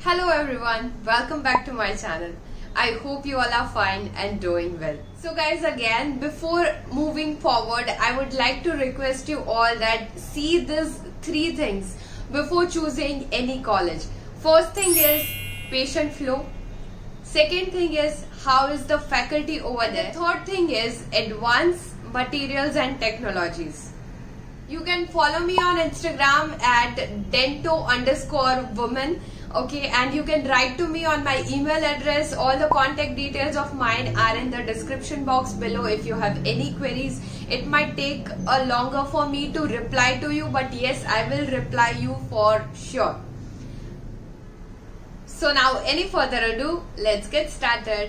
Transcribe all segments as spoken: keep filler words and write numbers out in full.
Hello everyone, welcome back to my channel. I hope you all are fine and doing well. So guys, again before moving forward, I would like to request you all that see these three things before choosing any college. First thing is patient flow. Second thing is how is the faculty over there. The third thing is advanced materials and technologies. You can follow me on Instagram at dento underscore woman. Okay, and you can write to me on my email address. All the contact details of mine are in the description box below if you have any queries. It might take a longer for me to reply to you, but yes, I will reply you for sure. So now any further ado, let's get started.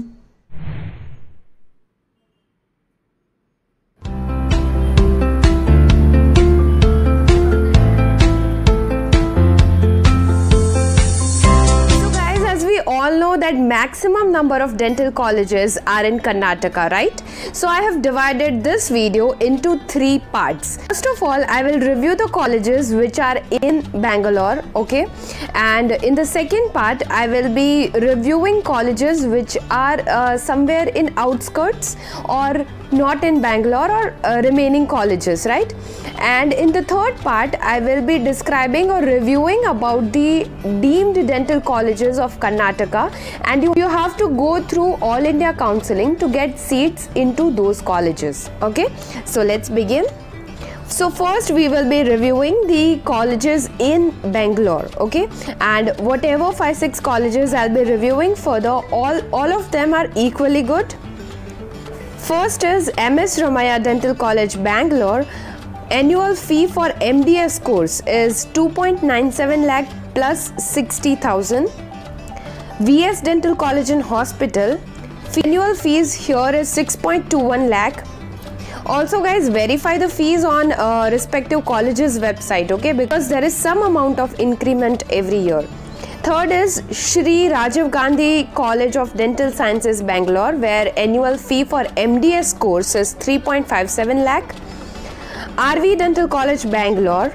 All know that maximum number of dental colleges are in Karnataka, right? So I have divided this video into three parts. First of all, I will review the colleges which are in Bangalore, okay? And in the second part, I will be reviewing colleges which are uh, somewhere in outskirts or not in Bangalore or uh, remaining colleges, right? And in the third part, I will be describing or reviewing about the deemed dental colleges of Karnataka, and you, you have to go through all India counseling to get seats into those colleges. Okay, so let's begin. So first we will be reviewing the colleges in Bangalore, okay, and whatever five six colleges I'll be reviewing further, all all of them are equally good. First is M S Ramaiah Dental College, Bangalore. Annual fee for M D S course is two point nine seven lakh plus sixty thousand. V S Dental College and Hospital, annual fees here is six point two one lakh. Also guys, verify the fees on uh, respective colleges website, okay, because there is some amount of increment every year. Third is Shri Rajiv Gandhi College of Dental Sciences, Bangalore, where annual fee for M D S course is three point five seven lakh. R V Dental College, Bangalore,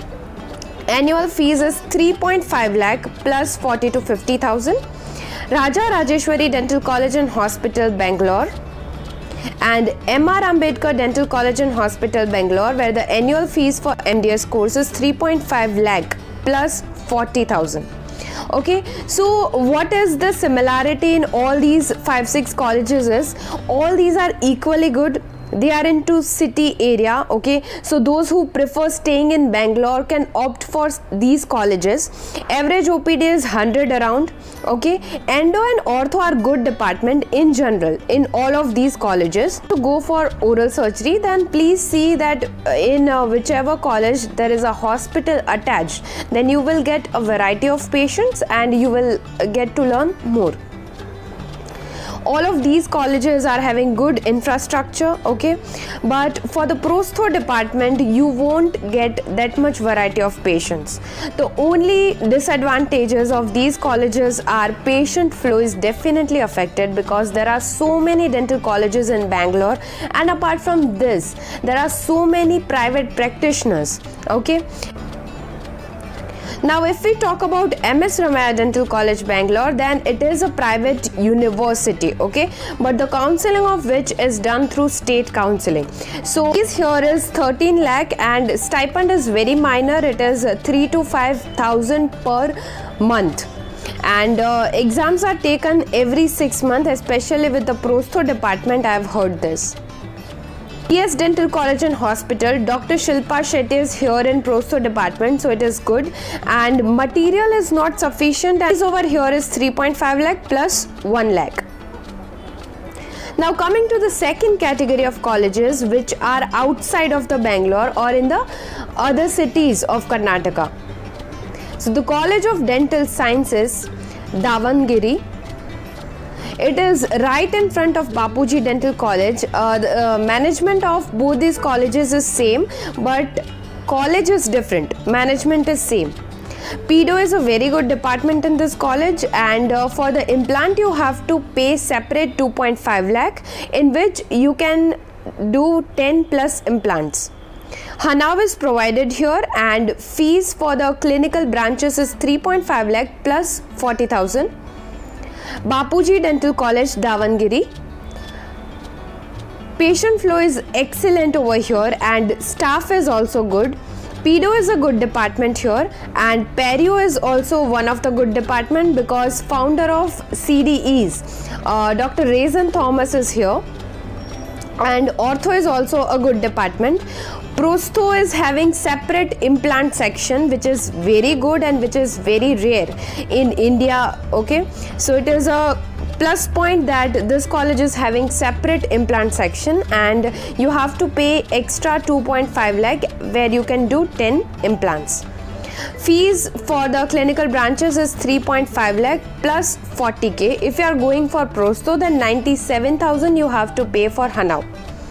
annual fees is three point five lakh plus forty to fifty thousand. Raja Rajeshwari Dental College and Hospital, Bangalore, and M R Ambedkar Dental College and Hospital, Bangalore, where the annual fees for M D S course is three point five lakh plus forty thousand. Okay, so what is the similarity in all these five six colleges is all these are equally good. They are into city area, okay, so those who prefer staying in Bangalore can opt for these colleges. Average O P D is one hundred around, okay. Endo and ortho are good department in general in all of these colleges. To go for oral surgery, then please see that in uh, whichever college there is a hospital attached, then you will get a variety of patients and you will get to learn more. All of these colleges are having good infrastructure, okay, but for the prostho department you won't get that much variety of patients. The only disadvantages of these colleges are patient flow is definitely affected because there are so many dental colleges in Bangalore, and apart from this there are so many private practitioners, okay. Now if we talk about M S Ramaiah Dental College, Bangalore, then it is a private university, okay, but the counseling of which is done through state counseling. So fees here is thirteen lakh and stipend is very minor. It is three to five thousand per month. And uh, exams are taken every six months, especially with the prostho department. I have heard this. V S Dental College and Hospital, Doctor Shilpa Shetty is here in prostho department, so it is good, and material is not sufficient. As over here is three point five lakh plus one lakh. Now coming to the second category of colleges which are outside of the Bangalore or in the other cities of Karnataka. So the College of Dental Sciences, Davangere. It is right in front of Bapuji Dental College. Uh, the uh, management of both these colleges is same, but college is different. Management is same. Pedo is a very good department in this college, and uh, for the implant you have to pay separate two point five lakh, in which you can do ten plus implants. Hanav is provided here, and fees for the clinical branches is three point five lakh plus forty thousand. Bapuji Dental College, Davangere. Patient flow is excellent over here and staff is also good. Pedo is a good department here, and Perio is also one of the good department because founder of C D Es, uh, Doctor Raisin Thomas is here. And ortho is also a good department. Prostho is having separate implant section, which is very good and which is very rare in India. Okay, so it is a plus point that this college is having separate implant section, and you have to pay extra two point five lakh where you can do ten implants. Fees for the clinical branches is three point five lakh plus forty K. If you are going for Prostho, then ninety-seven thousand you have to pay for Hanav.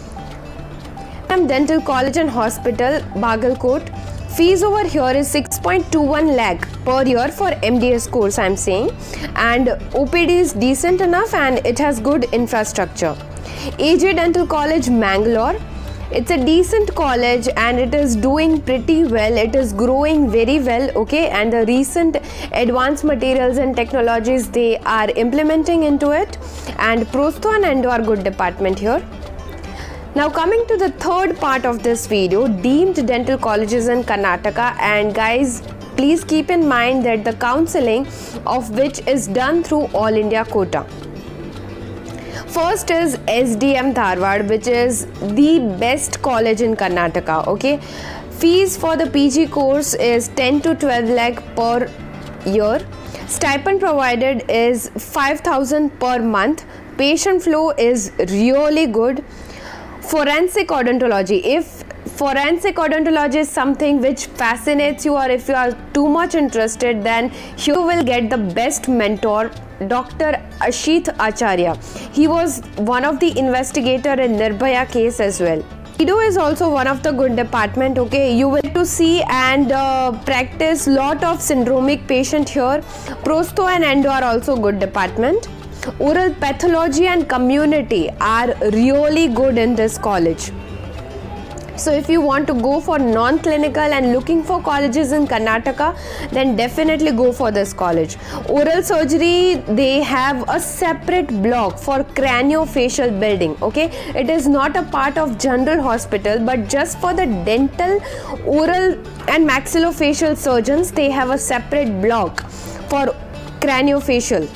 Dental College and Hospital, Bagalkot. Fees over here is six point two one lakh per year for M D S course, I am saying, and O P D is decent enough and it has good infrastructure. A J Dental College, Mangalore. It's a decent college and it is doing pretty well. It is growing very well, okay, and the recent advanced materials and technologies they are implementing into it, and Prostho and Endo are good department here. Now coming to the third part of this video, deemed dental colleges in Karnataka, and guys, please keep in mind that the counseling of which is done through All India quota. First is S D M Dharwad, which is the best college in Karnataka, okay. Fees for the P G course is ten to twelve lakh per year. Stipend provided is five thousand per month. Patient flow is really good. Forensic odontology. If forensic odontology is something which fascinates you, or if you are too much interested, then you will get the best mentor, Doctor Ashit Acharya. He was one of the investigator in Nirbhaya case as well. Pedo is also one of the good department, okay. You will to see and uh, practice lot of syndromic patient here. Prostho and Endo are also good department. Oral pathology and community are really good in this college. So if you want to go for non-clinical and looking for colleges in Karnataka, then definitely go for this college. Oral surgery, they have a separate block for craniofacial building, okay. It is not a part of general hospital, but just for the dental, oral and maxillofacial surgeons, they have a separate block for craniofacial.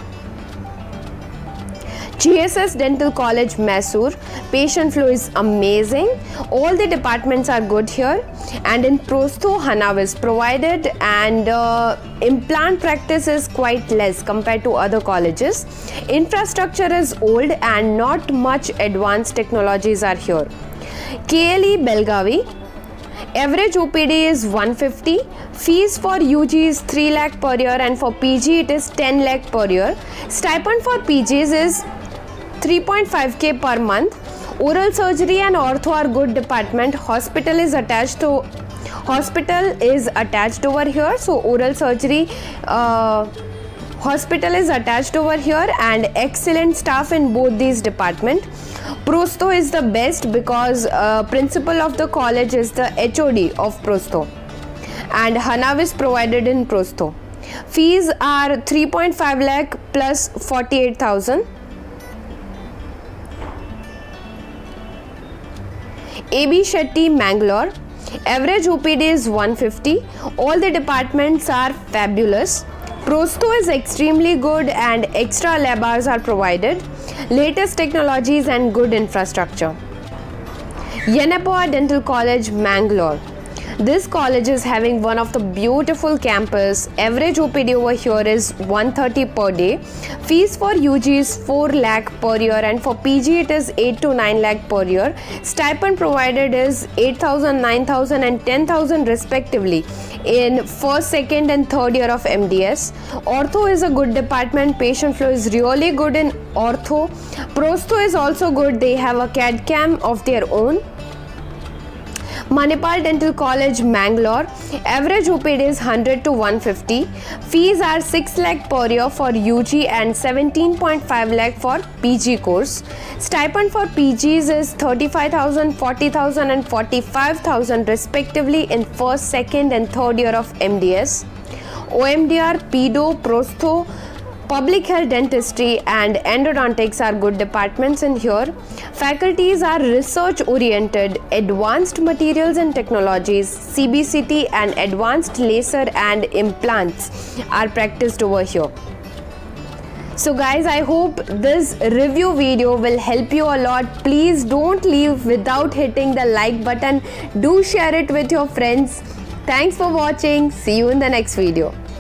G S S Dental College, Mysore. Patient flow is amazing. All the departments are good here, and in Prostho, Hanav is provided, and uh, implant practice is quite less compared to other colleges. Infrastructure is old and not much advanced technologies are here. K L E Belgavi. Average O P D is one fifty. Fees for U G is three lakh per year, and for P G it is ten lakh per year. Stipend for P Gs is three point five K per month. Oral surgery and ortho are good department. Hospital is attached to hospital is attached over here, so oral surgery uh, hospital is attached over here, and excellent staff in both these department. Prostho is the best because uh, principal of the college is the H O D of Prostho, and Hanav is provided in Prostho. Fees are three point five lakh plus forty-eight thousand. A B Shetty, Mangalore. Average O P D is one fifty. All the departments are fabulous. Prostho is extremely good and extra lab hours are provided. Latest technologies and good infrastructure. Yenapoa Dental College, Mangalore. This college is having one of the beautiful campus. Average O P D over here is one thirty per day. Fees for U G is four lakh per year, and for P G it is eight to nine lakh per year. Stipend provided is eight thousand, nine thousand and ten thousand respectively in first, second and third year of M D S. Ortho is a good department. Patient flow is really good in ortho. Prostho is also good. They have a C A D C A M of their own. Manipal Dental College, Mangalore. Average O P D is one hundred to one fifty. Fees are six lakh per year for U G and seventeen point five lakh for P G course. Stipend for P Gs is thirty-five thousand, forty thousand and forty-five thousand respectively in first, second and third year of M D S. O M D R, Pedo, Prostho, Public Health, Dentistry and Endodontics are good departments in here. Faculties are research oriented, Advanced Materials and Technologies, C B C T and Advanced Laser and Implants are practiced over here. So guys, I hope this review video will help you a lot. Please don't leave without hitting the like button. Do share it with your friends. Thanks for watching. See you in the next video.